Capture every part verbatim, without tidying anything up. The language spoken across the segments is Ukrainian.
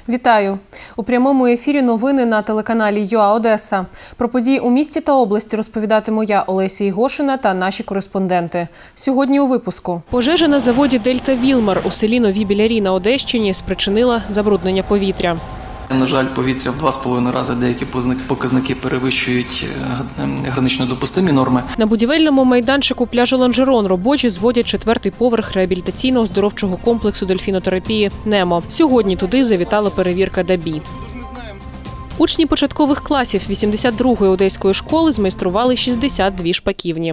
Вітаю! У прямому ефірі новини на телеканалі ЮА Одеса. Про події у місті та області розповідатиму я, Олеся Ігошина, та наші кореспонденти. Сьогодні у випуску. Пожежа на заводі «Дельта Вілмар» у селі Нові Білярі на Одещині спричинила забруднення повітря. На жаль, повітря в два з половиною рази деякі показники перевищують гранично допустимі норми. На будівельному майданчику пляжу Ланжерон робочі зводять четвертий поверх реабілітаційно-оздоровчого комплексу дельфінотерапії «Немо». Сьогодні туди завітала перевірка ДАБІ. Учні початкових класів вісімдесят другої одеської школи змайстрували шістдесят дві шпаківні.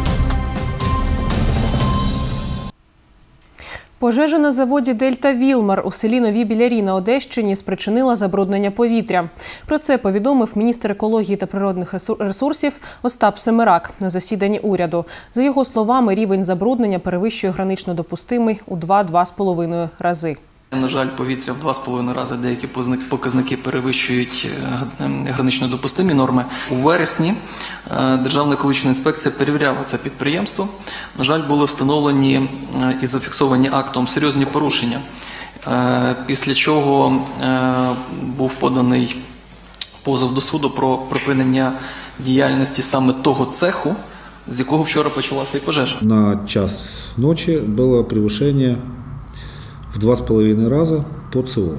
Пожежа на заводі «Дельта Вілмар» у селі Нові Білярі на Одещині спричинила забруднення повітря. Про це повідомив міністр екології та природних ресурсів Остап Семерак на засіданні уряду. За його словами, рівень забруднення перевищує гранично допустимий у два - два з половиною рази. На жаль, повітря в два з половиною рази деякі показники перевищують гранично допустимі норми. У вересні Державна екологічна інспекція перевіряла це підприємство. На жаль, були встановлені і зафіксовані актом серйозні порушення, після чого був поданий позов до суду про припинення діяльності саме того цеху, з якого вчора почалася і пожежа. На час ночі було перевищення в два с половиной раза по ЦО.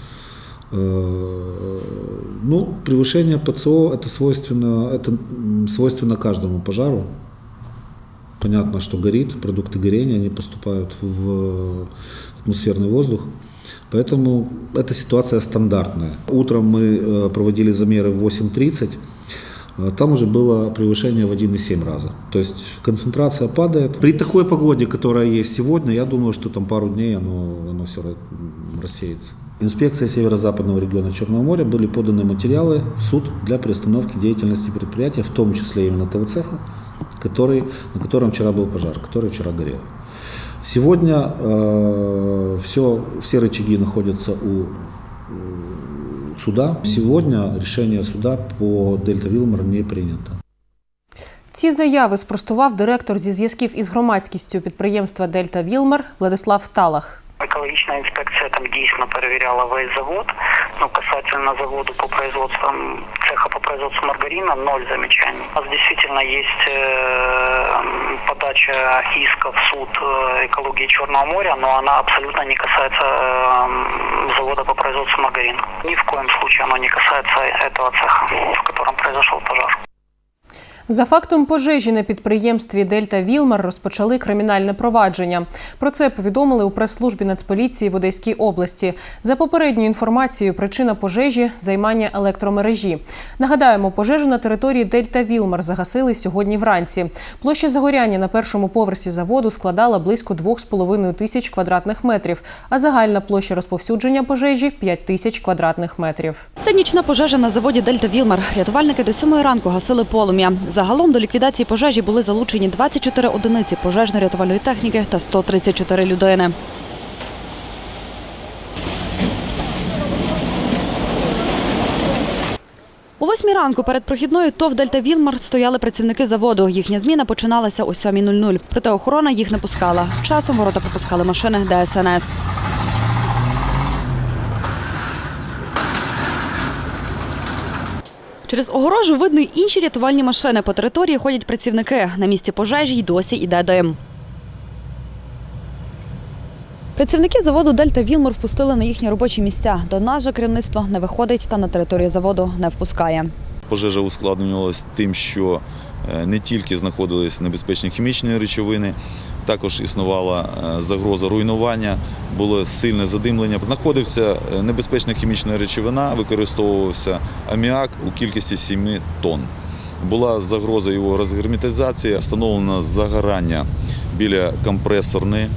Ну, превышение по ЦО это свойственно, это свойственно каждому пожару. Понятно, что горит, продукты горения, они поступают в атмосферный воздух. Поэтому эта ситуация стандартная. Утром мы проводили замеры в восемь тридцать. Там уже было превышение в один и семь раза. То есть концентрация падает. При такой погоде, которая есть сегодня, я думаю, что там пару дней оно, оно все рассеется. Инспекция северо-западного региона Черного моря были поданы материалы в суд для приостановки деятельности предприятия, в том числе именно того цеха, который, на котором вчера был пожар, который вчера горел. Сегодня э, все, все рычаги находятся у суда. Сегодня рішення суда по «Дельта Вілмар» не прийнято. Ці заяви спростував директор зі зв'язків із громадськістю підприємства «Дельта Вілмар» Владислав Талах. Екологічна інспекція там дійсно перевіряла весь завод. Ну, касательно заводу по производству, цеха по производству маргарина, ноль замечаний. У нас действительно есть э, подача иска в суд экологии Черного моря, но она абсолютно не касается э, завода по производству маргарина. Ни в коем случае оно не касается этого цеха, в котором произошел пожар. За фактом пожежі на підприємстві «Дельта Вілмар» розпочали кримінальне провадження. Про це повідомили у прес-службі Нацполіції в Одеській області. За попередньою інформацією, причина пожежі – займання електромережі. Нагадаємо, пожежу на території «Дельта Вілмар» загасили сьогодні вранці. Площа загоряння на першому поверсі заводу складала близько двох з половиною тисяч квадратних метрів, а загальна площа розповсюдження пожежі – п'ять тисяч квадратних метрів. Це нічна пожежа на заводі «Дельта Вілмар». Рятувальники до сьомої ранку гасили полум'я. Загалом до ліквідації пожежі були залучені двадцять чотири одиниці пожежно-рятувальної техніки та сто тридцять чотири людини. О восьмій ранку перед прохідною ТОВ «Дельта Вілмар» стояли працівники заводу. Їхня зміна починалася о сьомій нуль нуль. Проте охорона їх не пускала. Часом ворота пропускали машини Де Ес Ен Ес. Через огорожу видно й інші рятувальні машини. По території ходять працівники. На місці пожежі й досі йде дим. Працівники заводу «Дельта Вілмар» впустили на їхні робочі місця. До нас же керівництво не виходить та на територію заводу не впускає. Пожежа ускладнювалася тим, що не тільки знаходились небезпечні хімічні речовини, також існувала загроза руйнування, було сильне задимлення. Знаходився небезпечна хімічна речовина, використовувався аміак у кількості семи тонн. Була загроза його розгерметизації, встановлено загорання біля компресорної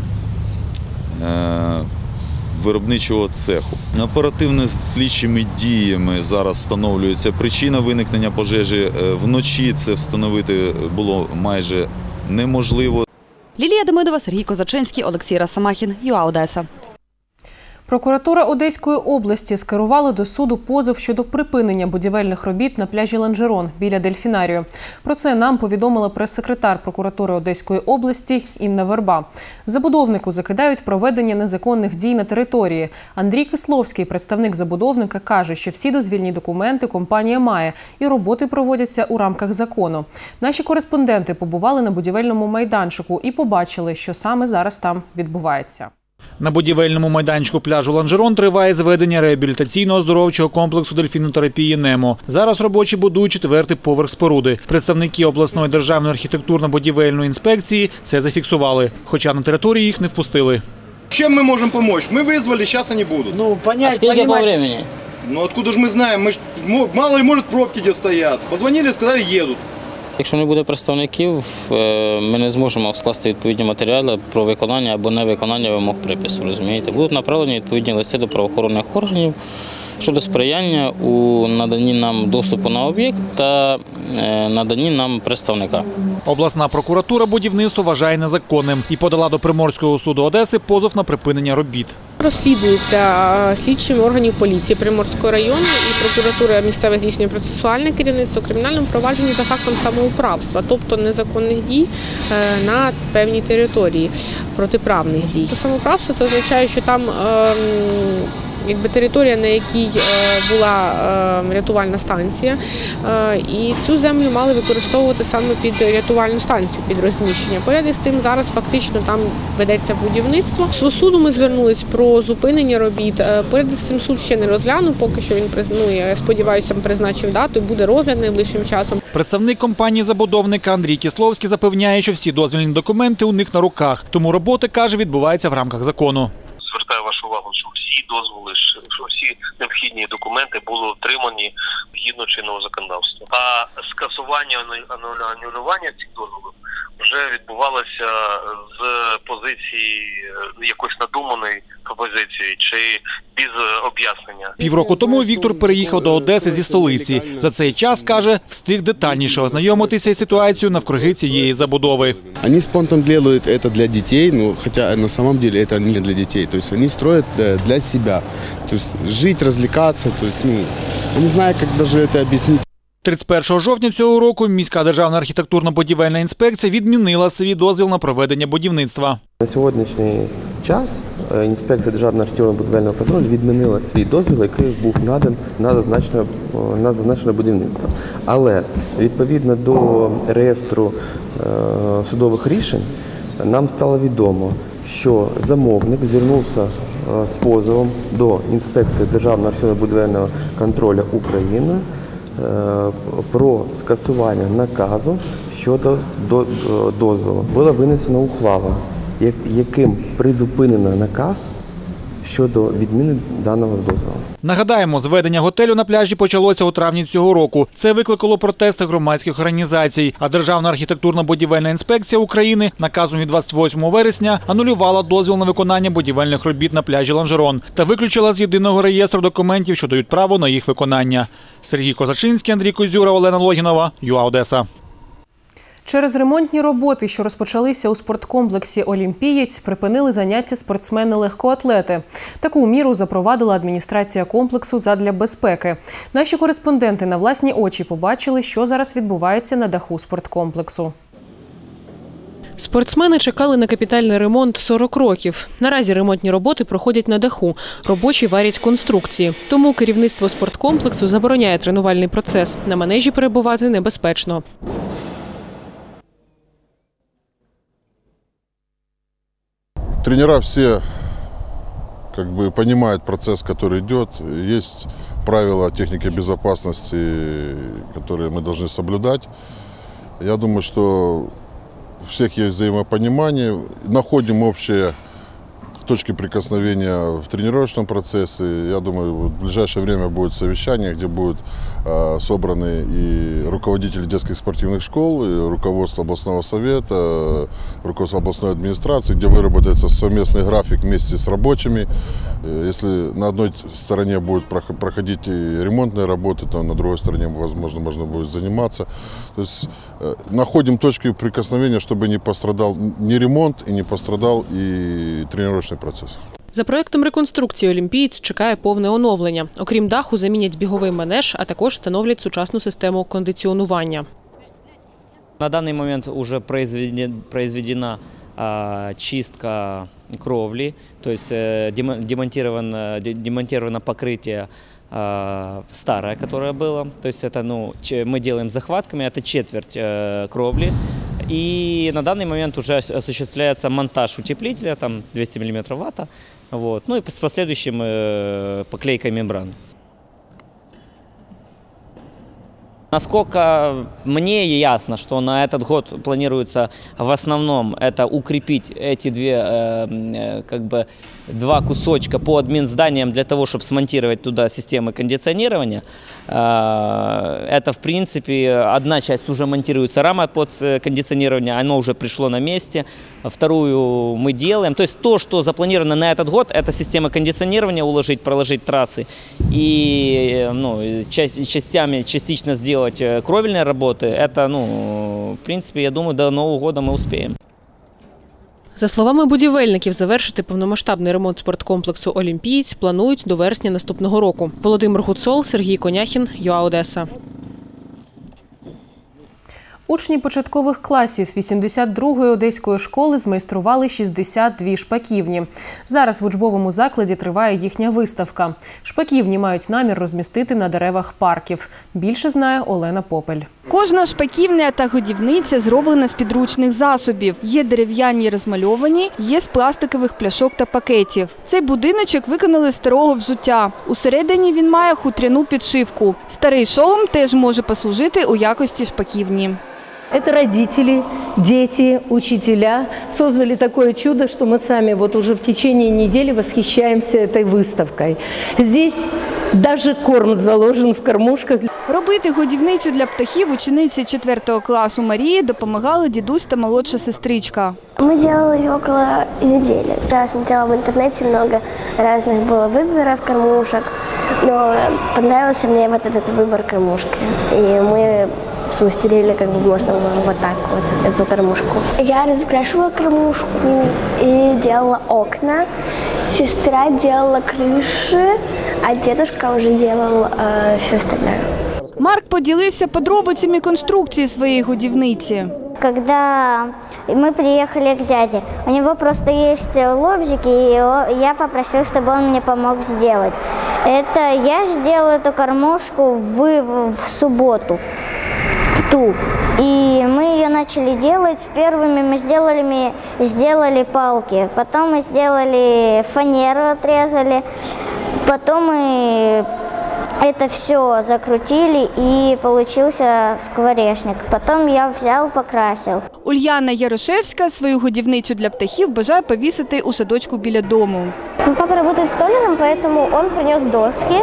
виробничого цеху. Оперативно-слідчими діями зараз встановлюється причина виникнення пожежі. Вночі це встановити було майже неможливо. Лілія Демидова, Сергій Козачинський, Олексій Росомахін, ЮА Одеса. Прокуратура Одеської області скерувала до суду позов щодо припинення будівельних робіт на пляжі Ланжерон біля дельфінарію. Про це нам повідомила прес-секретар прокуратури Одеської області Інна Верба. Забудовнику закидають проведення незаконних дій на території. Андрій Кисловський, представник забудовника, каже, що всі дозвільні документи компанія має і роботи проводяться у рамках закону. Наші кореспонденти побували на будівельному майданчику і побачили, що саме зараз там відбувається. На будівельному майданчику пляжу Ланжерон триває зведення реабілітаційно-оздоровчого комплексу дельфінотерапії «Немо». Зараз робочі будують четвертий поверх споруди. Представники обласної державної архітектурно-будівельної інспекції це зафіксували, хоча на території їх не впустили. Чем мы можем помочь? Мы вызвали, сейчас они будут. Ну, понять, а сколько понимать... по времени? Ну, откуда же мы знаем? Мы ж, мало ли, может, пробки где стоят. Позвонили, сказали, едут. Якщо не буде представників, ми не зможемо скласти відповідні матеріали про виконання або невиконання вимог припису, розумієте? Будуть направлені відповідні листи до правоохоронних органів щодо сприяння у наданні нам доступу на об'єкт та наданні нам представника. Обласна прокуратура будівництво вважає незаконним і подала до Приморського суду Одеси позов на припинення робіт. Розслідується слідчими органів поліції Приморського району і прокуратури місцеве здійснює процесуальне керівництво у кримінальному провадженні за фактом самоуправства, тобто незаконних дій на певній території, протиправних дій. Самоуправство – це означає, що там якби територія, на якій була рятувальна станція, і цю землю мали використовувати саме під рятувальну станцію, під розміщення. Поряд із цим зараз фактично там ведеться будівництво. До суду ми звернулись про зупинення робіт. Поряд із цим суд ще не розглянув, поки що він, ну, я сподіваюся, призначив дату, буде розгляд найближчим часом. Представник компанії-забудовника Андрій Кисловський запевняє, що всі дозвільні документи у них на руках, тому роботи, каже, відбуваються в рамках закону. Звертаю вашу увагу, що всі дозволи, що всі необхідні документи були отримані згідно чинного законодавства. А скасування, анулювання цих дозволів вже відбувалося з позиції якоїсь надуманої пропозиції чи без об'яснення. Півроку тому Віктор переїхав до Одеси зі столиці. За цей час, каже, встиг детальніше ознайомитися із ситуацією навкруги цієї забудови. Вони спонтанно роблять це для дітей, ну, хоча на самом деле це не для дітей. Тобто вони строять для себе. Тобто жити, розвлікатися, тобто, ну, я не знаю, як навіть це об'яснити. тридцять першого жовтня цього року міська державна архітектурно-будівельна інспекція відмінила свій дозвіл на проведення будівництва. На сьогоднішній час інспекція державного архітектурно-будівельного контролю відмінила свій дозвіл, який був надан на зазначене, на зазначене будівництво. Але відповідно до реєстру е, судових рішень нам стало відомо, що замовник звернувся з позовом до інспекції державного архітектурно-будівельного контролю України про скасування наказу щодо дозволу. Була винесена ухвала, яким призупинено наказ щодо відміни даного дозволу. Нагадаємо, зведення готелю на пляжі почалося у травні цього року. Це викликало протести громадських організацій, а Державна архітектурно-будівельна інспекція України наказом від двадцять восьмого вересня анулювала дозвіл на виконання будівельних робіт на пляжі Ланжерон та виключила з єдиного реєстру документів, що дають право на їх виконання. Сергій Козачинський, Андрій Козюра, Олена Логінова, ЮА Одеса. Через ремонтні роботи, що розпочалися у спорткомплексі «Олімпієць», припинили заняття спортсмени-легкоатлети. Таку міру запровадила адміністрація комплексу задля безпеки. Наші кореспонденти на власні очі побачили, що зараз відбувається на даху спорткомплексу. Спортсмени чекали на капітальний ремонт сорок років. Наразі ремонтні роботи проходять на даху. Робочі варять конструкції. Тому керівництво спорткомплексу забороняє тренувальний процес. На манежі перебувати небезпечно. Тренера все как бы понимают процесс, который идет. Есть правила техники безопасности, которые мы должны соблюдать. Я думаю, что у всех есть взаимопонимание. Находим общие точки прикосновения в тренировочном процессе. Я думаю, в ближайшее время будет совещание, где будут э, собраны и руководители детских спортивных школ, и руководство областного совета, руководство областной администрации, где выработается совместный график вместе с рабочими. Если на одной стороне будут проходить ремонтные работы, то на другой стороне, возможно, можно будет заниматься. То есть э, находим точки прикосновения, чтобы не пострадал ни ремонт и не пострадал и тренировочный процесс. За проектом реконструкції олімпієць чекає повне оновлення. Окрім даху, замінять біговий манеж, а також встановлять сучасну систему кондиціонування. На данный момент уже произведена чистка кровли, то есть демонтировано, демонтировано покрытие старое, которое было. То есть это, ну, мы делаем захватками, это четверть кровли. И на данный момент уже осуществляется монтаж утеплителя, там двести миллиметров вата, вот, ну и с последующим поклейкой мембраны. Насколько мне ясно, что на этот год планируется в основном это укрепить эти две, как бы, два кусочка по админзданиям для того, чтобы смонтировать туда системы кондиционирования. Это, в принципе, одна часть уже монтируется, рама под кондиционирование, оно уже пришло на месте. Вторую мы делаем. То есть то, что запланировано на этот год, это система кондиционирования, уложить, проложить трассы и, ну, частями частично сделать кровельные работы. Это, ну, в принципе, я думаю, до Нового года мы успеем. За словами будівельників, завершити повномасштабний ремонт спорткомплексу «Олімпієць» планують до вересня наступного року. Володимир Гуцол, Сергій Коняхін, ЮА Одеса. Учні початкових класів вісімдесят другої одеської школи змайстрували шістдесят дві шпаківні. Зараз в учбовому закладі триває їхня виставка. Шпаківні мають намір розмістити на деревах парків. Більше знає Олена Попель. Кожна шпаківня та годівниця зроблена з підручних засобів. Є дерев'яні розмальовані, є з пластикових пляшок та пакетів. Цей будиночок виконали з старого взуття. Усередині він має хутряну підшивку. Старий шолом теж може послужити у якості шпаківні. Это родители, дети, учителя создали такое чудо, что мы сами вот уже в течение недели восхищаемся этой выставкой. Здесь даже корм заложен в кормушках. Робити годівницю для птахів учениці четвертого класу Марії допомагали дідусь та молодша сестричка. Мы делали ее около недели. Я смотрела в интернете, много разных было выборов кормушек, но понравился мне вот этот выбор кормушки. И мы смастерили, как бы можно вот так вот эту кормушку. Я разукрашивала кормушку и делала окна. Сестра делала крыши, а дедушка уже делал э, все остальное. Марк поділився подробицями конструкції своєї годівниці. Когда мы приехали к дяде, у него просто есть лобзики, и я попросил, чтобы он мне помог сделать. Это я сделала эту кормушку в, в, в субботу. Ту. И мы ее начали делать. Первыми мы сделали, мы сделали палки, потом мы сделали фанеру, отрезали, потом мы это все закрутили, и получился скворечник. Потом я взял, покрасил. Ульяна Ярошевська свою годівницю для птахів бажає повісити у садочку біля дому. Папа работает столяром, поэтому он принес доски,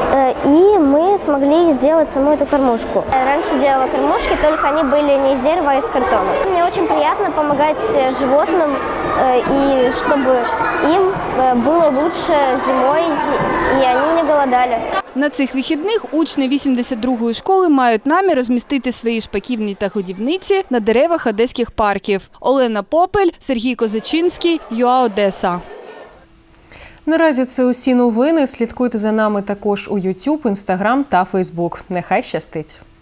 и мы смогли сделать саму эту кормушку. Я раньше делала кормушки, только они были не из дерева, а из картона. Мне очень приятно помогать животным, и чтобы им было лучше зимой, и они не голодали. На цих вихідних учні вісімдесят другої школи мають намір розмістити свої шпаківні та годівниці на деревах одеських парків. Олена Попель, Сергій Козачинський, ЮА Одеса. Наразі це усі новини. Слідкуйте за нами також у ютуб, інстаграм та фейсбук. Нехай щастить!